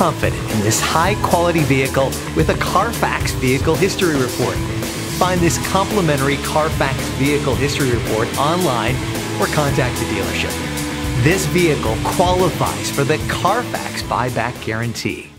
confident in this high-quality vehicle with a Carfax Vehicle History Report. Find this complimentary Carfax Vehicle History Report online or contact the dealership. This vehicle qualifies for the Carfax Buyback Guarantee.